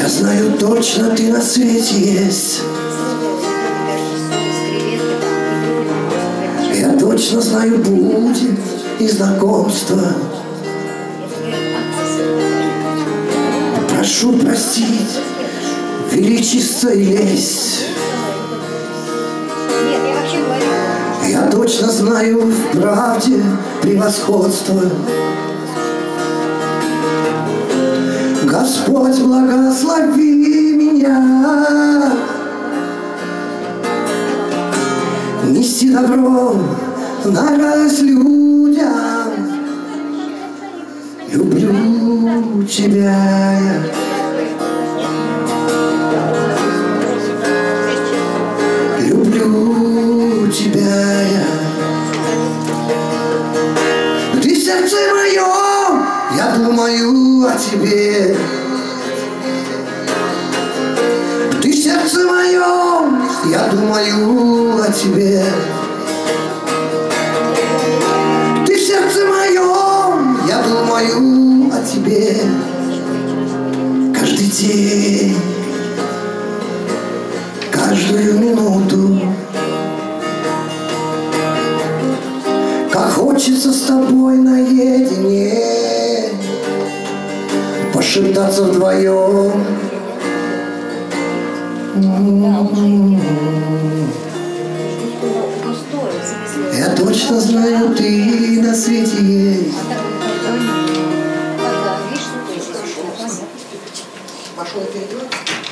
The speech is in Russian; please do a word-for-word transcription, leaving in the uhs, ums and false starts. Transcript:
знаю точно, ты на свете есть. Я точно знаю, будет и знакомство. Прошу простить, величество и лесть. Я точно знаю в правде превосходство. Господь, благослови меня нести добро на радость людям. Люблю тебя я. Люблю тебя я. Ты сердце мое, я думаю о тебе. Ты сердце мое, я думаю о тебе. Ты сердце мое, я думаю о тебе. Каждый день, каждую минуту. Как хочется с тобой наедине пошептаться вдвоем. Я точно знаю, ты на свете есть. Пошел перед